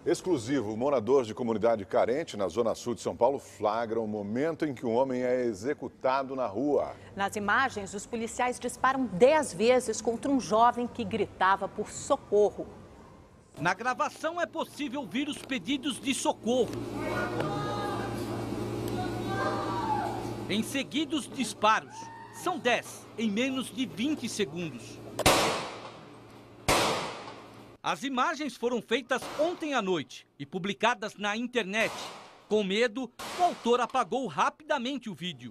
Exclusivo, morador de comunidade carente na zona sul de São Paulo flagra o momento em que um homem é executado na rua. Nas imagens, os policiais disparam 10 vezes contra um jovem que gritava por socorro. Na gravação é possível ouvir os pedidos de socorro. Em seguida, os disparos. São 10 em menos de 20 segundos. As imagens foram feitas ontem à noite e publicadas na internet. Com medo, o autor apagou rapidamente o vídeo.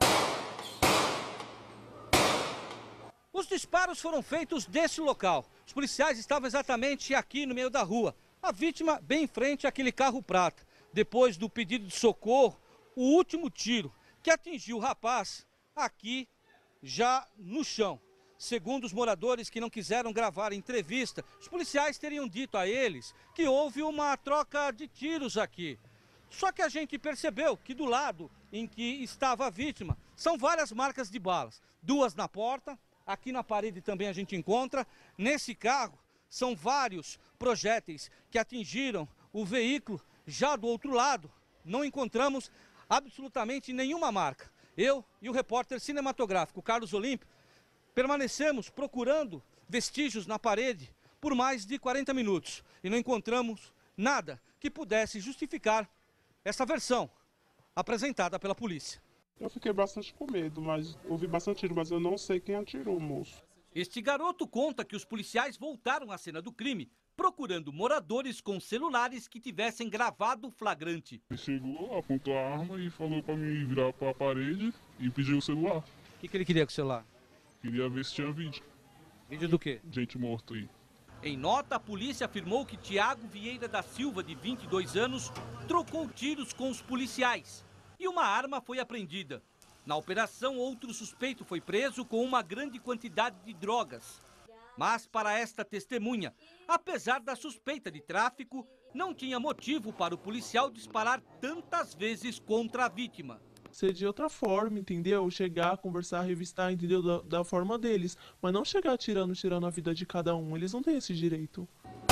Os disparos foram feitos desse local. Os policiais estavam exatamente aqui no meio da rua. A vítima bem em frente àquele carro prata. Depois do pedido de socorro, o último tiro que atingiu o rapaz aqui já no chão. Segundo os moradores que não quiseram gravar a entrevista, os policiais teriam dito a eles que houve uma troca de tiros aqui. Só que a gente percebeu que do lado em que estava a vítima são várias marcas de balas. 2 na porta, aqui na parede também a gente encontra. Nesse carro são vários projéteis que atingiram o veículo. Já do outro lado não encontramos absolutamente nenhuma marca. Eu e o repórter cinematográfico Carlos Olímpio permanecemos procurando vestígios na parede por mais de 40 minutos e não encontramos nada que pudesse justificar essa versão apresentada pela polícia. Eu fiquei bastante com medo, mas ouvi bastante tiro, mas eu não sei quem atirou, moço. Este garoto conta que os policiais voltaram à cena do crime procurando moradores com celulares que tivessem gravado o flagrante. Ele chegou, apontou a arma e falou para mim virar para a parede e pediu o celular. O que ele queria com o celular? Queria ver se tinha vídeo. Vídeo do quê? Gente morta aí. Em nota, a polícia afirmou que Tiago Vieira da Silva, de 22 anos, trocou tiros com os policiais e uma arma foi apreendida. Na operação, outro suspeito foi preso com uma grande quantidade de drogas. Mas para esta testemunha, apesar da suspeita de tráfico, não tinha motivo para o policial disparar tantas vezes contra a vítima. Ser de outra forma, entendeu? Chegar, conversar, revistar, entendeu? Da forma deles. Mas não chegar tirando a vida de cada um. Eles não têm esse direito.